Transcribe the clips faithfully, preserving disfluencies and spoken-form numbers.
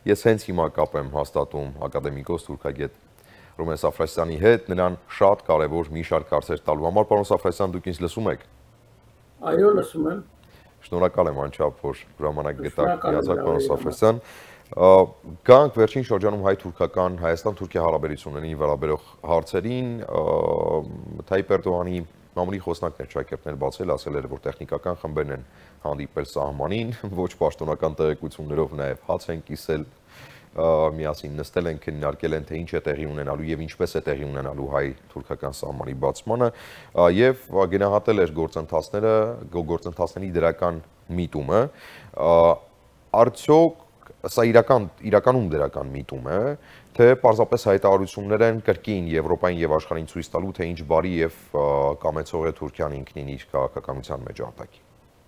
Ես հենց հիմա կապ եմ հաստատում ակադեմիկոս թուրքագետ Ռումեն Սաֆրասյանի հետ, նրան շատ կարևոր մի շարք հարցեր տալու համար։ Պարոն Սաֆրասյան, դուք ինձ լսում եք։ Այո, լսում եմ։ Շնորհակալ եմ անչափ, որ հրամանակ գտաք, միացաք, պարոն Սաֆրասյան։ Գանք վերջին շրջանում հայ-թուրքական Հայաստան-Թուրքիա հարաբերություններին վերաբերող հարցերին, Թայիպ Էրդողանի մամուլի խոսնակներ ճակերտներ բացել, ասել էր, որ տեխնիկական խմբերն են հանդիպել սահմանին, ոչ պաշտոնական տեղեկություններով նաև հաց են կիսել, միասին նստել են, քննարկել են, թե ինչ է տեղի ունենալու եւ ինչպես է տեղի ունենալու հայ-թուրքական սահմանի բացմանը եւ գնահատել էր գործընթացները, գործընթացների դրական միտումը, արդյոք սա իրական իրականում դրական միտում է, թե պարզապես հայտարարություններ են կրկին Եվրոպային եւ աշխարհին ցույց տալու, թե ինչ բարի եւ կամեցող է Թուրքիան ինքնին իր քաղաքականության մեջ արտակի։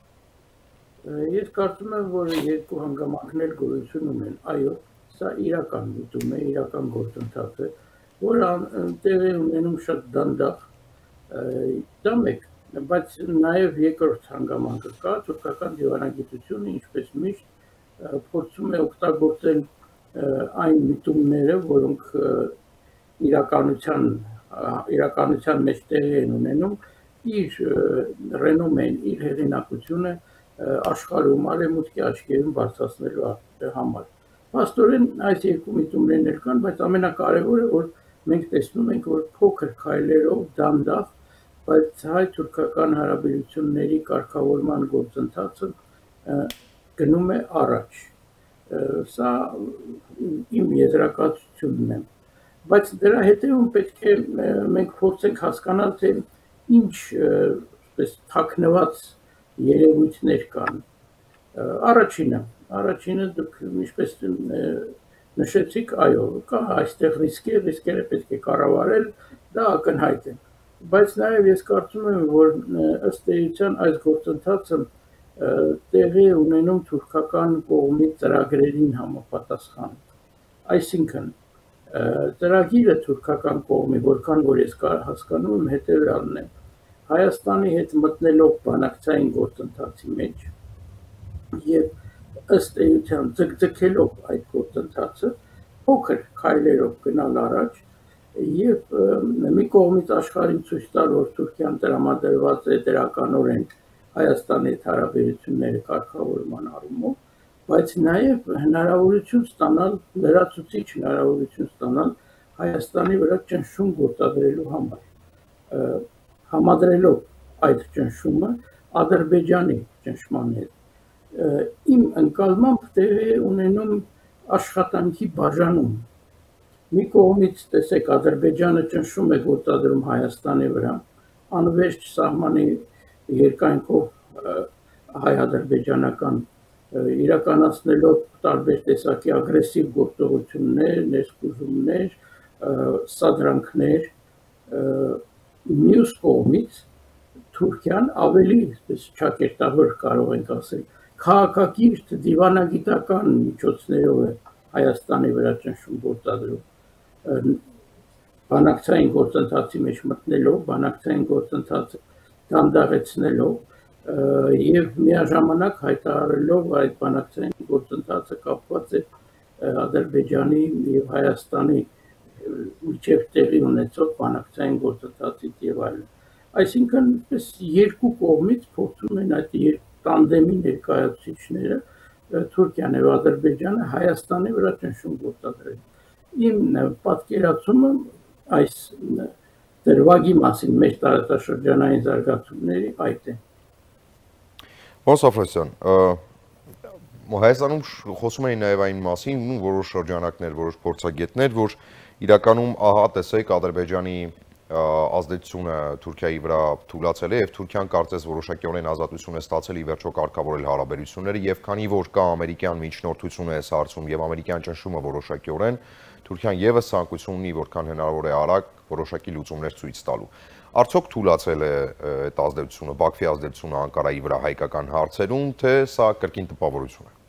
Ես կարծում եմ, որ երկու հանգամանքներ գոյություն ունեն։ Այո, սա իրական միտում է, իրական գործընթաց է, որ տեղի ունենում շատ դանդաղ, դա մեկ, բայց նաեւ երկրորդ հանգամանքը կա, թուրքական դիվանագիտությունը, ինչպես միշտ փորձում է օգտագործել այն միտումները, որոնք իրականության իրականության մեջ տեղի են ունենում, իր ռենոմեն, իր հեղինակությունը աշխարհում արևմուտքի աչքերում բարձրացնելու համար։ Փաստորեն այս երկու միտումներն էլ կան, բայց ամենակարևորը, որ մենք տեսնում ենք, որ փոքր քայլերով դանդաղ, բայց հայ-թուրքական հարաբերությունների կարգավորման գործընթացը գնում է առաջ, սա իմ եզրակացությունն է, բայց դրա հետևում պետք է մենք փորձենք հասկանալ, թե ինչ թաքնված երևույթներ կան։ Առաջինը, առաջինը դուք ինչպես նշեցիք, այո, կա այստեղ ռիսկեր, ռիսկերը պետք է կառավարել, դա ակնհայտ է, բայց նաև ես կարծում եմ, որ ըստ էության այս գործընթացը տեղի ունենում թուրքական կողմի ծրագրերին համապատասխան։ Այսինքն, ծրագիրը թուրքական կողմի, որքան որ ես հասկանում եմ, հետևյալն է. Հայաստանի հետ մտնելով բանակցային գործընթացի մեջ եւ ըստ էության ձգձգելով այդ գործընթացը, փոքր քայլերով գնալ առաջ եւ մի կողմից աշխարհին ցույց տալ, որ Թուրքիան տրամադրված է դրականորեն Հայաստանի հետ հարաբերությունները կարգավորման առումով, բայց նաև հնարավորություն ստանալ, լրացուցիչ հնարավորություն ստանալ Հայաստանի վրա ճնշում գործադրելու համար, համադրելով այդ ճնշումը Ադրբեջանի ճնշման հետ։ Իմ ընկալմամբ տեղի ունենում աշխատանքի բաժանում։ Մի կողմից տեսեք Ադրբեջանը ճնշում է գործադրում Հայաստանի վրա, անվերջ սահմանի երկայնքով հայ-ադրբեջանական իրականացնելով տարբեր տեսակի ագրեսիվ գործողություններ, ներսկուժումներ, սադրանքներ, մյուս կողմից Թուրքիան ավելի ճակերտավոր կարող ենք ասել, քաղաքակիրթ դիվանագիտական միջոցներով է Հայաստանի վրա ճնշում գործադրում, բանակցային գործընթացի մեջ մտնելով, բանակցային գործընթացը դանդաղեցնելով եւ միաժամանակ հայտարարելով այդ բանակցային գործընթացը կապված է Ադրբեջանի եւ Հայաստանի միջև տեղի ունեցող բանակցային գործընթացից եւ այլն։ Այսինքն, երկու կողմից փորձում են այդ տանդեմի ներկայացուցիչները Թուրքիան եւ Ադրբեջանը Հայաստանի վրա ճնշում գործադրել։ Իմ պատկերացումը այս դրվագի մասին մեր տարածաշրջանային զարգացումների այդ է։ Պարոն Սաֆրասյան, Հայաստանում խոսում էին նաև այն մասին, որոշ շրջանակներ, որոշ փորձագետներ, որ իրականում ահա տեսեք Ադրբեջանի ազդեցությունը Թուրքիայի վրա թուլացել է եւ Թուրքիան կարծես որոշակիորեն ազատություն է ստացել ի վերջո կարգավորել հարաբերությունները եւ քանի որ կա ամերիկյան միջնորդությունը այս հարցում եւ ամերիկյան ճնշումը որոշակիորեն Թուրքիան եւս ցանկություն ունի որքան հնարավոր է արագ որոշակի լուծումներ ցույց տալու։ Արդյոք թուլացել է այդ ազդեցությունը, Բաքվի ազդեցությունը Անկարայի վրա հայկական հարցերում, թե սա կրկին տպավորություն է։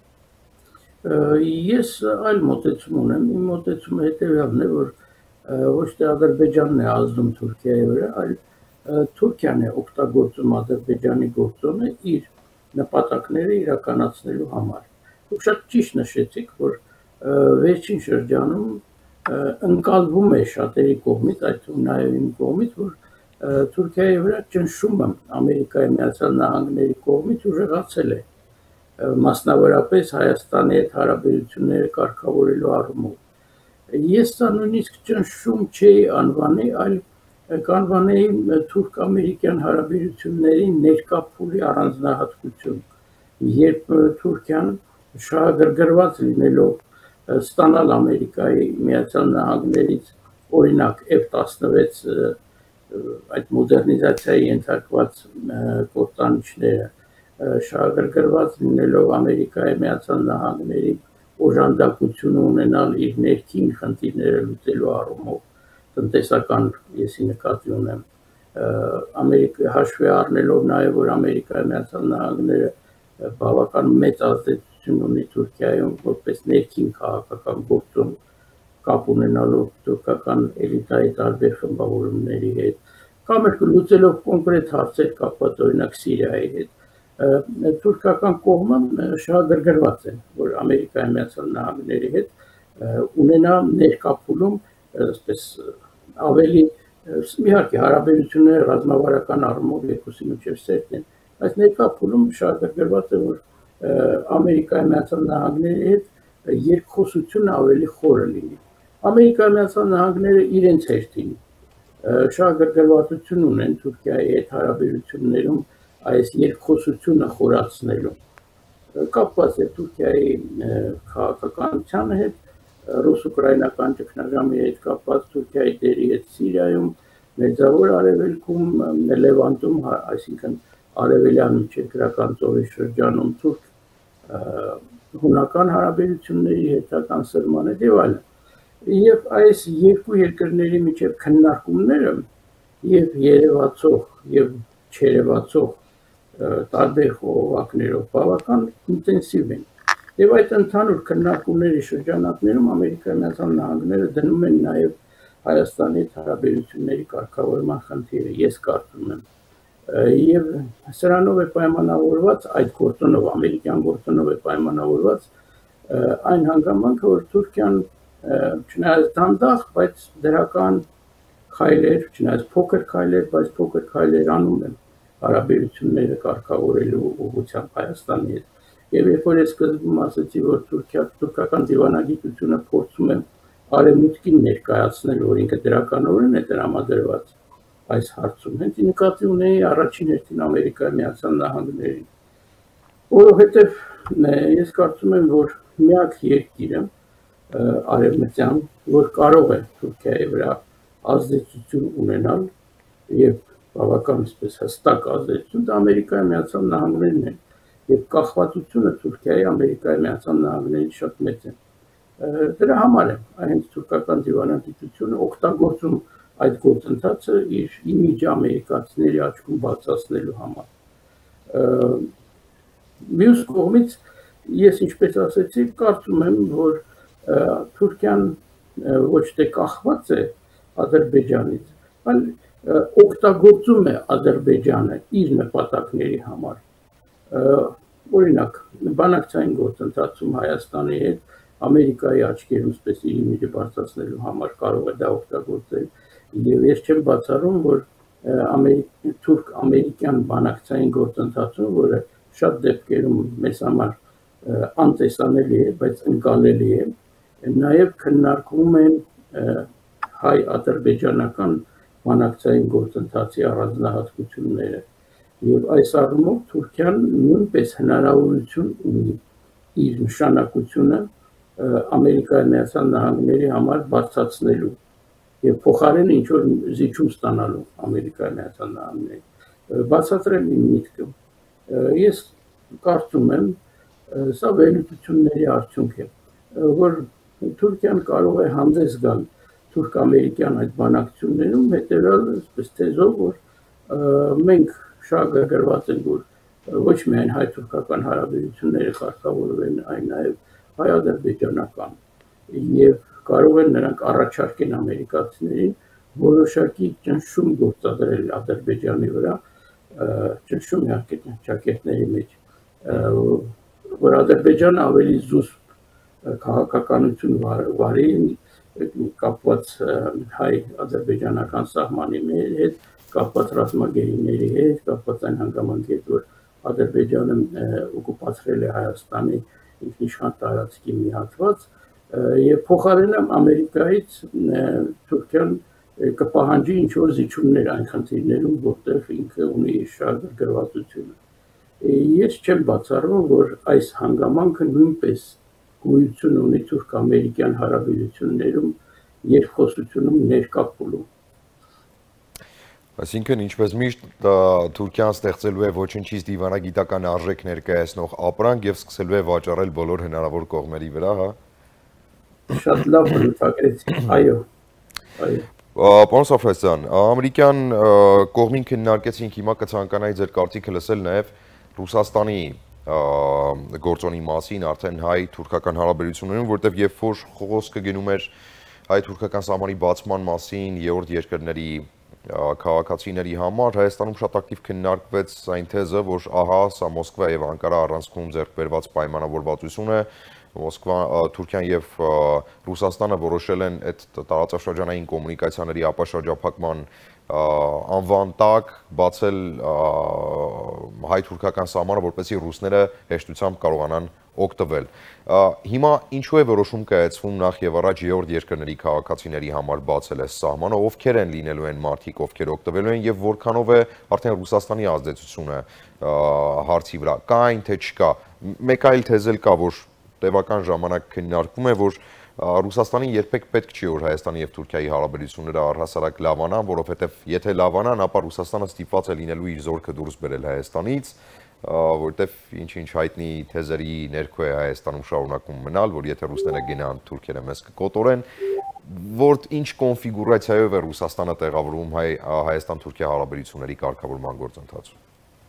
Ես այլ մոտեցում ունեմ, իմ մոտեցումը հետեւյալն է, որ ոչ թե Ադրբեջանն է ազդում Թուրքիայի վրա, այլ Թուրքիան է օգտագործում Ադրբեջանի գործոնը իր նպատակները իրականացնելու համար։ Դուք շատ ճիշտ նշեցիք, որ վերջին շրջանում ընկալվում է շատերի կողմից, այդ թվում նաև իմ կողմից, որ Թուրքիայի վրա ճնշումը Ամերիկայի Միացյալ Նահանգների կողմից ուժեղացել է, մասնավորապես Հայաստանի հետ հարաբերությունները կարգավորելու առումով։ Ես սա նույնիսկ ճնշում չէի անվանի, այլ կանվանեի թուրք-ամերիկյան հարաբերությունների ներկա փուլի առանձնահատկություն, երբ Թուրքիան շահագրգռված լինելով ստանալ Ամերիկայի Միացյալ Նահանգներից օրինակ F տասնվեց այդ մոդեռնիզացիայի ենթարկված կործանիչները, շահագրգռված լինելով Ամերիկայի Միացյալ Նահանգների օժանդակությունը ունենալ իր ներքին խնդիրները լուծելու առումով, տնտեսական եսի նկատի ունեմ, Ամերիկա հաշվի առնելով նաև, որ Ամերիկայի Միացյալ Նահանգները բավական մեծ ազդեցություն ունի Թուրքիայում որպես ներքին քաղաքական գործոն կապ ունենալով թուրքական էլիտայի տարբեր խմբավորումների հետ, կամ էլ լուծելով կոնկրետ հարցեր կապված օրինակ Սիրիայի հետ, թուրքական կողմը շահագրգռված է, որ Ամերիկայի Միացյալ Նահանգների հետ ունենա ներկա փուլում ավելի իհարկե հարաբերությունները ռազմավարական առումով երկուսի միջև սերտ են, բայց ներկա փուլում շահագրգռված է, որ Ամերիկայի Միացյալ Նահանգների հետ երկխոսությունը ավելի խորը լինի։ Ամերիկայի Միացյալ Նահանգները իրենց հերթին շահագրգռվածություն ունեն Թուրքիայի հետ հարաբերություններում այս երկխոսությունը խորացնելու, կապված է Թուրքիայի քաղաքականության հետ, ռուս-ուկրաինական ճգնաժամի հետ կապված Թուրքիայի դերի հետ Սիրիայում, Մերձավոր Արևելքում, Լևանտում, այսինքն արևելյան միջերկրական ծովի շրջանում թուրք-հունական հարաբերությունների հետական սրման հետ եւ այլն։ Եվ այս երկու երկրների միջև քննարկումները եւ երևացող եւ չերևացող տարբեր խողովակներով բավական ինտենսիվ են։ Եվ այդ ընդհանուր քննարկումների շրջանակներում Ամերիկայի Միացյալ Նահանգները դնում են նաև Հայաստանի հետ հարաբերությունների կարգավորման խնդիրը, ես կարծում եմ։ Եվ սրանով է պայմանավորված, այդ գործոնով, ամերիկյան գործոնով է պայմանավորված այն հանգամանքը, որ Թուրքիան չնայած դանդաղ, բայց դրական քայլեր, չնայած փոքր քայլեր, բայց փոքր քայլեր անում են հարաբերությունները կարգավորելու ուղղությամբ Հայաստանի հետ։ Եվ երբ որ ես սկզբում ասացի, որ Թուրքիա թուրքական դիվանագիտությունը փորձում է արևմուտքին ներկայացնել, որ ինքը դրականորեն է տրամադրված այս հարցում, հենց նկատի ունեի առաջին հերթին Ամերիկայի Միացյալ Նահանգներին, որովհետև ես կարծում եմ, որ միակ երկիրը արևմտյան, որ կարող է Թուրքիայի վրա ազդեցություն ունենալ եւ բավական հստակ ազդեցություն, դա Ամերիկայի Միացյալ Նահանգներն են։ Եվ կախվածությունը Թուրքիայի Ամերիկայի Միացյալ Նահանգներից շատ մեծ է։ Դրա համար է հենց թուրքական դիվանագիտությունը օգտագործում այդ գործընթացը իր իմիջը ամերիկացիների աչքում բացացնելու համար։ Մյուս կողմից ես ինչպես ասեցի, կարծում եմ, որ Թուրքիան ոչ թե կախված է Ադրբեջանից, այլ օգտագործում է Ադրբեջանը իր նպատակների համար։ Օրինակ, բանակցային գործընթացում Հայաստանի հետ Ամերիկայի աչքերում սպես իր իմիջը բարձրացնելու համար կարող է դա օգտագործել, եւ ես չեմ բացառում, որ թուրք-ամերիկյան բանակցային գործընթացում, որը շատ դեպքերում մեզ համար անտեսանելի է, բայց ընկալելի է, նաեւ քննարկվում են հայ-ադրբեջանական բանակցային գործընթացի առանձնահատկությունները։ Եվ այս առումով Թուրքիան նույնպես հնարավորություն ունի իր նշանակությունը Ամերիկայի Միացյալ Նահանգների համար բարձրացնելու եւ փոխարենը ինչ որ զիջում ստանալու Ամերիկայի Միացյալ Նահանգների։ Բացատրել իմ միտքը։ Ես կարծում եմ, սա վերլուծությունների արդյունք է, որ Թուրքիան կարող է հանդես գալ թուրք-ամերիկյան այդ բանակցություններում հետեւյալ այսպես թեզով, որ մենք շահագրգռված ենք, որ ոչ միայն հայ-թուրքական հարաբերությունները կարգավորվեն, այլ նաև հայ-ադրբեջանական, եւ կարող են նրանք առաջարկեն ամերիկացիներին որոշակի ճնշում գործադրել Ադրբեջանի վրա, ճնշում իհարկե ճակերտների մեջ, որ Ադրբեջանը ավելի զուսպ քաղաքականություն վարի կապված հայ-ադրբեջանական սահմանի հետ, կապված ռազմագերիների հետ, կապված այն հանգամանքի հետ, որ Ադրբեջանը օկուպացրել է Հայաստանի ինքնիշխան տարածքի մի հատված, եւ փոխարենը Ամերիկայից Թուրքիան կպահանջի ինչ-որ զիջումներ այն խնդիրներում, որտեղ ինքը ունի շահագրգռվածությունը։ Ես չեմ բացառում, որ այս հանգամանքը նույնպես գոյություն ունի թուրք-ամերիկյան հարաբերություններում, երկխոսությունում, ներկա փուլում։ Այսինքն, ինչպես միշտ, Թուրքիան ստեղծելու է ոչնչից դիվանագիտական արժեք ներկայացնող ապրանք եւ սկսելու է վաճառել բոլոր հնարավոր կողմերի վրա, հա։ Շատ լավ բնութագրեցիք, այո, այո։ Պարոն Սաֆարյան, ամերիկյան կողմին քննարկեցինք, հիմա կցանկանայի ձեր կարծիքը լսել նաեւ Ռուսաստանի գործոնի մասին, արդեն հայ-թուրքական հարաբերություններում, որտեղ երբ որ խոսքը գնում էր հայ-թուրքական սահմանի բացման մասին, երրորդ երկրների քաղաքացիների համար, Հայաստանում շատ ակտիվ քննարկվեց այն թեզը, որ ահա սա Մոսկվա եւ Անկարա առանցքում ձեռք բերված պայմանավորվածություն է, Մոսկվա, Թուրքիան եւ Ռուսաստանը որոշել են այդ տարածաշրջանային կոմունիկացիաների ապաշրջափակման անվան տակ բացել հայ-թուրքական սահմանը, որպեսզի ռուսները հեշտությամբ կարողանան օգտվել։ Հիմա ինչու է որոշում կայացվում նախ եւ առաջ երրորդ երկրների քաղաքացիների համար բացել այս սահմանը, ովքեր են լինելու են մարդիկ, ովքեր օգտվելու են եւ որքանով է արդեն Ռուսաստանի ազդեցությունը հարցի վրա։ Կա այն թե չկա։ Մեկ այլ թեզ էլ կա, որ տևական ժամանակ քննարկվում է, որ Ռուսաստանին երբեք պետք չի, որ Հայաստանի եւ Թուրքիայի հարաբերությունները առհասարակ լավանան, որովհետեւ եթե լավանան, ապա Ռուսաստանը ստիպված է լինելու իր զորքը դուրս բերել Հայաստանից, որտեվ ինչ-ինչ հայտնի թեզերի ներքո է Հայաստանում շարունակում մնալ, որ եթե ռուսները գնան, թուրքերը մեզ կկոտորեն, որ ինչ կոնֆիգուրացիայով է Ռուսաստանը տեղավորվում Հայաստան-Թուրքիա հարաբերությունների կարգավորման գործընթացում։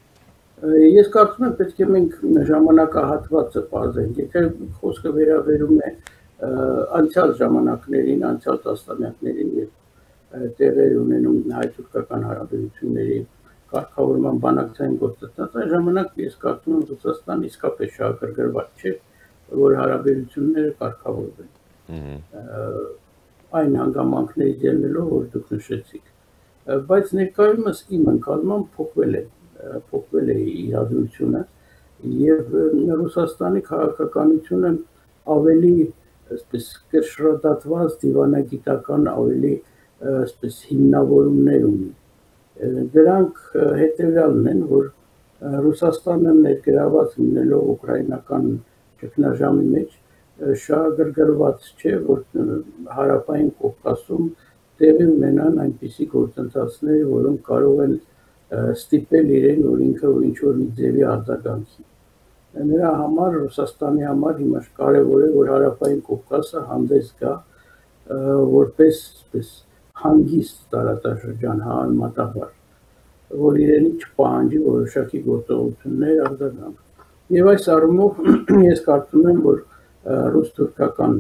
Ես կարծում եմ, պետք է մենք ժամանակահատվածը պարզենք, եթե խոսքը վերաբերում է անցյալ ժամանակներին, անցյալ տասնամյակներին եւ տեղեր ունենում հայ-թուրքական հարաբերությունների կարգավորման բանակցային գործընթաց, այն ժամանակ ես կարծում եմ Ռուսաստանը իսկապես շահագրգռված չէ, որ հարաբերությունները կարգավորվեն։ Այն հանգամանքներից ելնելով, որ դուք նշեցիք, բայց ներկայումս իմ ընկալմամբ փոխվել է, փոխվել է իրադրությունը եւ Ռուսաստանի քաղաքականությունը ավելի այսպես կշռադատված դիվանագիտական ավելի այսպես հիմնավորումներ ունի։ Դրանք հետևյալն են, որ Ռուսաստանը ներգրաված լինելով ուկրաինական ճգնաժամի մեջ շահագրգռված չէ, որ հարավային Կովկասում տեղի ունենան այնպիսի գործընթացներ, որոնք կարող են ստիպել իրեն, որ ինքը ինչ-որ մի ձևի արձագանքի։ Նրա համար, Ռուսաստանի համար հիմա կարևոր է, որ հարավային Կովկասը հանդես գա որպես հանգիստ տարածաշրջան, համեմատաբար, որ իրենի չպահանջի որոշակի գործողություններ արձագանք։ Եվ այս առումով ես կարծում եմ, որ ռուս-թուրքական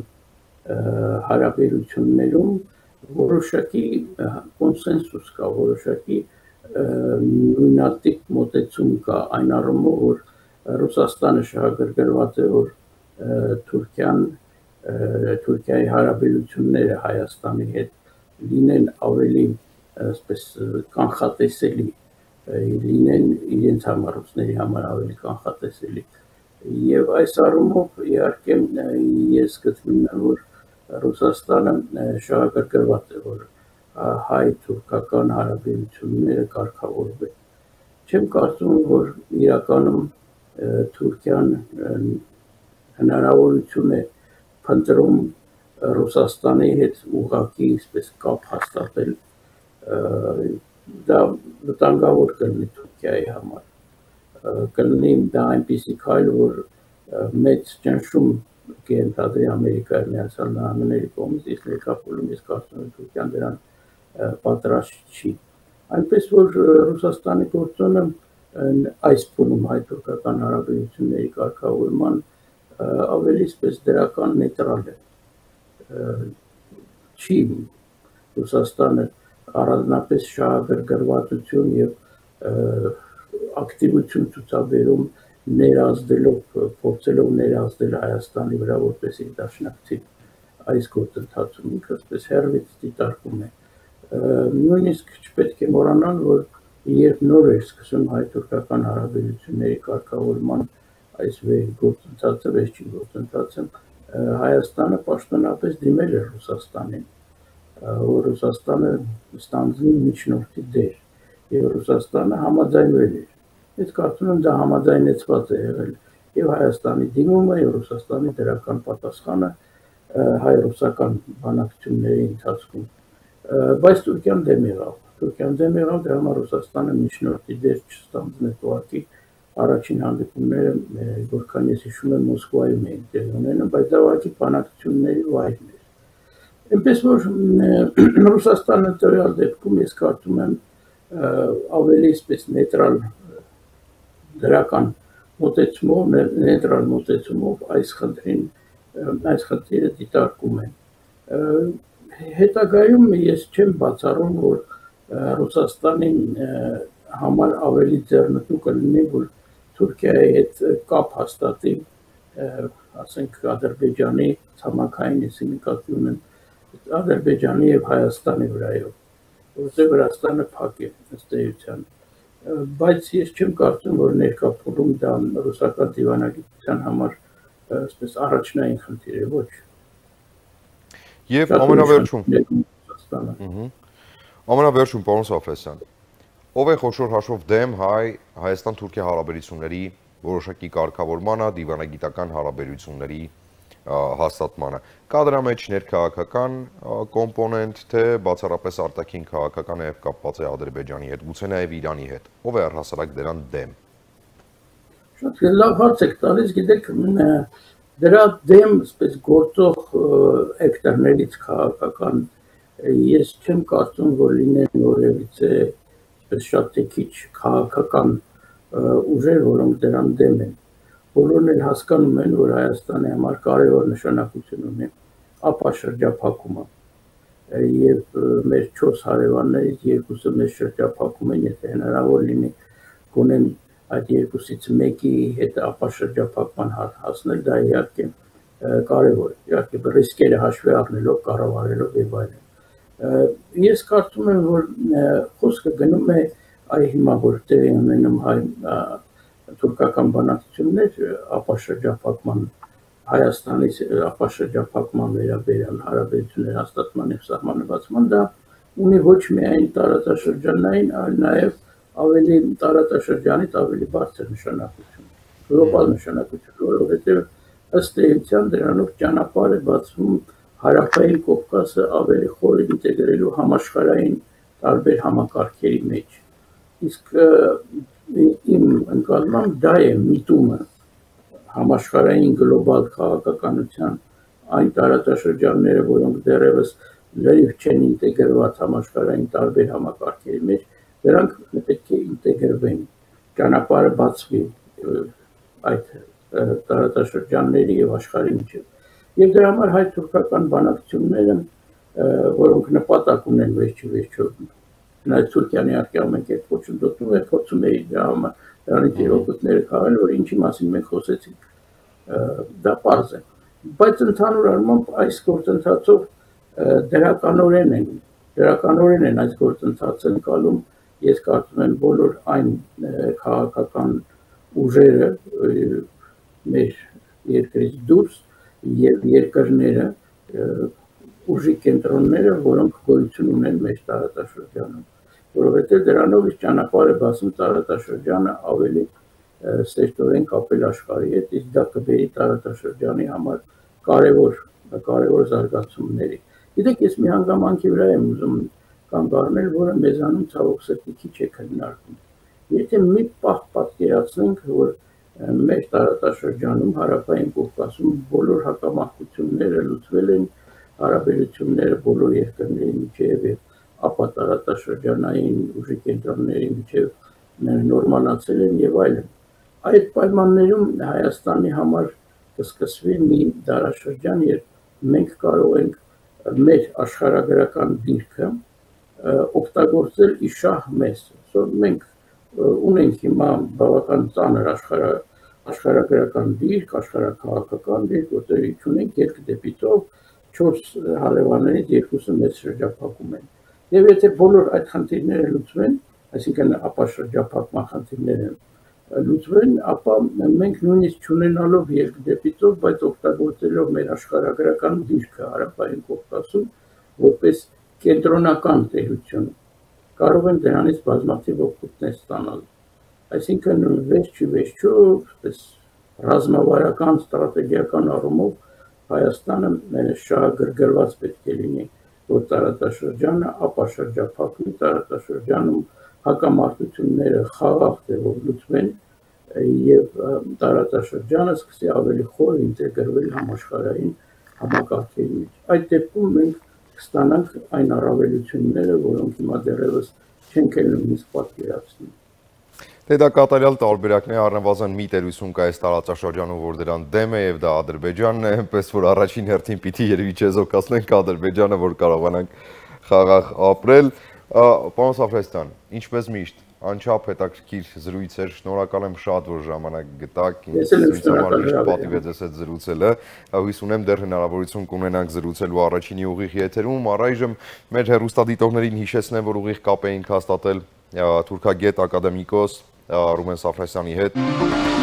հարաբերություններում որոշակի կոնսենսուս կա, որոշակի նույնատիպ մոտեցում կա, այն առումով, որ Ռուսաստանը շահագրգռված է, որ Թուրքիան, Թուրքիայի հարաբերությունները Հայաստանի հետ լինեն ավելի այսպես կանխատեսելի, լինեն իրենց համար, ռուսների համար ավելի կանխատեսելի։ Եվ այս առումով իհարկե ես գտնում եմ, որ Ռուսաստանը շահագրգռված է, որ հայ-թուրքական հարաբերությունները կարգավորվեն։ Չեմ կարծում, որ իրականում Թուրքիան հնարավորություն է փնտրում Ռուսաստանի հետ ուղղակի այսպես կապ հաստատել, դա վտանգավոր կլինի Թուրքիայի համար։ Կլինի դա այնպիսի քայլ, որ մեծ ճնշում կենտրոնի Ամերիկայի Միացյալ Նահանգների կողմից, իսկ ներկայում ես կարծում եմ Թուրքիան դրան պատրաստ չի։ Այնպես որ Ռուսաստանի գործոնը այս փուլում հայ-թուրքական հարաբերությունների կարգավորման ավելի այսպես դրական նեյտրալ է։ Չի Ռուսաստանը առանձնապես շահագրգռվածություն եւ ակտիվություն ցուցաբերում ներազդելով, փորձելով ներազդել Հայաստանի վրա որպես իր դաշնակցի այս գործընթացում ինքը այսպես հերվից դիտարկում է։ Նույնիսկ չպետք է մոռանալ, որ երբ նոր էր սկսում հայ-թուրքական հարաբերությունների կարգավորման այս գործընթացը, վերջին գործընթացը, Հայաստանը պաշտոնապես դիմել էր Ռուսաստանին, որ Ռուսաստանը ստանձնի միջնորդի դեր, եւ Ռուսաստանը համաձայնվել էր։ Ես կարծում եմ դա համաձայնեցված է եղել եւ Հայաստանի դիմումը եւ Ռուսաստանի դրական պատասխանը հայ-ռուսական բանակցությունների ընթացքում, բայց Թուրքիան դեմ եղավ։ Թուրքիան դեմ եղավ, դրա համար Ռուսաստանը միջնորդի դեր չստանձնեց ուղղակի առաջին հանդիպումները, որքան ես հիշում եմ, Մոսկվայում էին տեղի ունենում, բայց դա ուղղակի բանակցությունների վայրն էր։ Այնպես որ Ռուսաստանը տվյալ դեպքում ես կարծում եմ ավելի այսպես նեյտրալ դրական մոտեցումով, նեյտրալ մոտեցումով այս խնդրին, այս խնդիրը դիտարկում են։ Հետագայում ես չեմ բացառում, որ Ռուսաստանին համար ավելի ձեռնտու կլինի, որ Թուրքիայի հետ կապ հաստատի, ասենք Ադրբեջանի ցամաքային, ես նկատի ունեմ Ադրբեջանի եւ Հայաստանի վրայով, որտեղ Վրաստանը փակ է ըստ էության, բայց ես չեմ կարծում, որ ներկա փուլում դա ռուսական դիվանագիտության համար այսպես առաջնային խնդիր է, ոչ։ Եվ ամենավերջում ամենավերջում պարոն Սաֆրոսյան, ով է խոշոր հաշվով դեմ Հայաստան-Թուրքիա հարաբերությունների որոշակի կարգավորմանը, դիվանագիտական հարաբերությունների հաստատմանը։ Կա դրա մեջ ներքաղաքական կոմպոնենտ, թե բացառապես արտաքին քաղաքական եւ կապված է Ադրբեջանի հետ, գուցե նաեւ Իրանի հետ։ Ով է առհասարակ դրան դեմ։ Շատ լավ հարց եք տալիս, գիտեք, դրա դեմ այսպես գործող էկտորներից քաղաքական ես չեմ կարծում, որ լինեն որևիցե այսպես շատ քիչ քաղաքական ուժեր, որոնք դրան դեմ են։ Բոլորն էլ հասկանում են, որ Հայաստանի համար կարևոր նշանակություն ունի ԱՊԱ շրջափակումը, եւ մեր չորս հարևաններից երկուսը մեզ շրջափակում են, եթե հնարավոր լինի գոնե այդ երկուսից մեկի հետ ԱՊԱ շրջափակման հասնել, դա իհարկե կարևոր է, իհարկե ռիսկերը հաշվի առնելով, կառավարելով եւ այլն։ Ես կարծում եմ, որ խոսքը գնում է այ հիմա որ տեղի ունենում հայ թուրքական բանակցություններ ԱՊԱ շրջափակման Հայաստանի ԱՊԱ շրջափակման վերաբերյալ հարաբերությունների հաստատման եւ սահմանվածման, դա ունի ոչ միայն տարածաշրջանային, այլ նաեւ ավելի տարածաշրջանից ավելի բարձր նշանակություն, գլոբալ նշանակություն, որովհետեւ ըստ էության դրանով ճանապարհ է բացվում Հարավային Կովկասը ավելի խոր ինտեգրելու համաշխարհային տարբեր համակարգերի մեջ։ Իսկ իմ ընկալմամբ դա է միտումը համաշխարհային գլոբալ քաղաքականության այն տարածաշրջանները, որոնք դեռևս լրիվ չեն ինտեգրված համաշխարհային տարբեր համակարգերի մեջ, դրանք պետք է ինտեգրվեն, ճանապարհը բացվի այդ տարածաշրջանների եւ աշխարհի միջեւ։ Եվ դրա համար հայ-թուրքական բանակցությունները, որոնք նպատակ ունեն վերջի վերջո, նայած Թուրքիան իհարկե ամեն կերպ ոչնչացնում է, փորձում է դրա համար դրանից իրողությունները քաղել, որ ինչի մասին մենք խոսեցինք, դա պարզ է։ Բայց ընդհանուր առմամբ այս գործընթացով դրականորեն են, դրականորեն են այս գործընթացը ընկալում, ես կարծում եմ բոլոր այն քաղաքական ուժերը մեր երկրից դուրս եւ երկրները ուժի կենտրոնները, որոնք գոյություն ունեն մեր տարածաշրջանում, որովհետեւ դրանով իսկ ճանապարհ է բացում տարածաշրջանը ավելի սերտորեն կապել աշխարհի հետ, իսկ դա կբերի տարածաշրջանի համար կարևոր կարևոր զարգացումների։ Գիտեք, ես մի հանգամանքի վրա եմ ուզում կանգ առնել, որը մեզանում ցավոք սրտի քիչ է քննարկվում։ Եթե մի պահ պատկերացնենք, որ մեր տարածաշրջանում Հարավային Կովկասում բոլոր հակամարտությունները լուծվել են, հարաբերությունները բոլոր երկրների միջև եւ ԱՊԱ տարածաշրջանային ուժի կենտրոնների միջև նորմալացել են եւ այլն։ Այդ պայմաններում Հայաստանի համար կսկսվի մի դարաշրջան, երբ մենք կարող ենք մեր աշխարհագրական դիրքը օգտագործել իշահ մեզ։ Մենք ունենք հիմա բավական ծանր աշխարհ աշխարհագրական դիրք, աշխարհաքաղաքական դիրք, որտեղ ունենք երկու դեպիցով չորս հարևաններից երկուսը մեծ շրջափակում են։ Եվ եթե բոլոր այդ խնդիրները լուծվեն, այսինքն ապաշրջափակման խնդիրները լուծվեն, ապա մենք նույնիսկ չունենալով երկու դեպիցով, բայց օգտագործելով մեր աշխարհագրական դիրքը Հարավային Կովկասում որպես կենտրոնական տերություն, կարող են դրանից բազմաթիվ օգուտներ ստանալ։ Այսինքն վերջի վերջո, պես ռազմավարական, ստրատեգիական առումով Հայաստանը շահագրգռված պետք է լինի, որ տարածաշրջանը ապաշրջափակվի, տարածաշրջանում հակամարտությունները խաղաղ ձևով լուծվեն եւ տարածաշրջանը սկսի ավելի խոր ինտեգրվել համաշխարհային համակարգերի մեջ։ Այդ դեպքում մենք կստանանք այն առավելությունները, որոնք հիմա դեռևս չենք էլ նույնիսկ պատկերացնում։ Դե դա կատարյալ տարբերակն է, առնվազն մի տերություն կա այս տարածաշրջանում, որ դրան դեմ է եւ դա Ադրբեջանն է, այնպես որ առաջին հերթին պիտի երևի չեզոքացնենք Ադրբեջանը, որ կարողանանք խաղաղ ապրել։ Պարոն Սաֆրասյան, ինչպես միշտ, անչափ հետաքրքիր զրույց էր, շնորհակալ եմ շատ, որ ժամանակ գտաք, ինձ համար միշտ պատիվ է ձեզ հետ զրուցելը, հույս ունեմ դեռ հնարավորություն կունենանք զրուցելու առաջինի ուղիղ եթերում, առայժմ մեր հեռուստադիտողներին հիշեցնեմ, որ ուղիղ կապ էինք հաստատել թուրքագետ ակադեմիկոս Ռուբեն Սաֆրասյանի հետ։